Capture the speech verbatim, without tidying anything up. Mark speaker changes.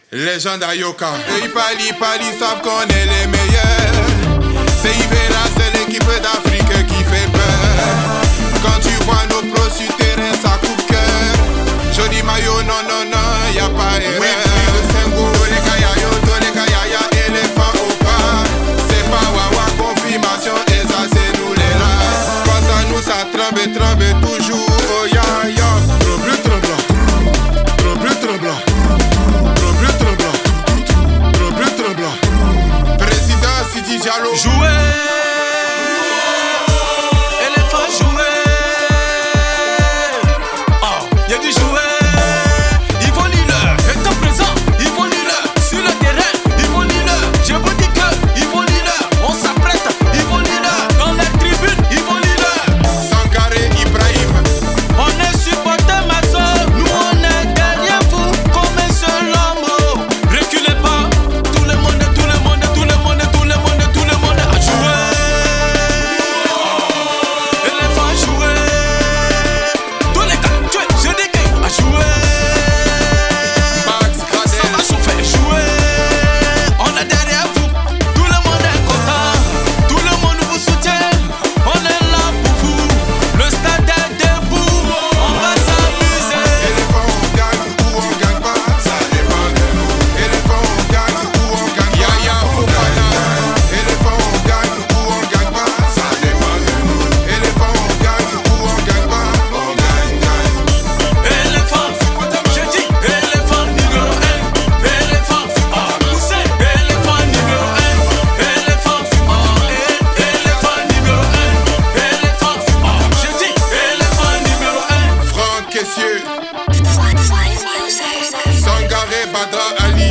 Speaker 1: Légende Ayoka. Et Pali Pali savent qu'on est les meilleurs. C'est Ivera, c'est l'équipe d'Afrique qui fait peur. Quand tu vois nos pros sur terrain, ça coupe cœur. Joli maillot, non, non, non, y'a pas erreur. Oui, le Sengo, les Kayayo, tous les Kayaya, éléphant au pas. C'est pas Wawa, confirmation, et ça c'est nous les rats. Quand ça nous, ça tremble, tremble toujours, oh ya ya. Trop bleu, tremblant, trop bleu, tremblant. Sidi Diallo.
Speaker 2: Jouer, éléphant jouer. Oh, y'a du jouer. Yvon Lille est en présent. Yvon Lille sur le terrain. Yvon Lille, je vous dis que Yvon Lille, on s'apprête. Yvon Lille dans les tribunes. Yvon Lille.
Speaker 1: Sangaré Ibrahim.
Speaker 2: On est supporter maçon. Nous on est derrière vous comme un seul homme. Reculez pas. Tout le monde, tout le monde, tout le monde, tout le monde.
Speaker 1: Sangaré Badra Ali.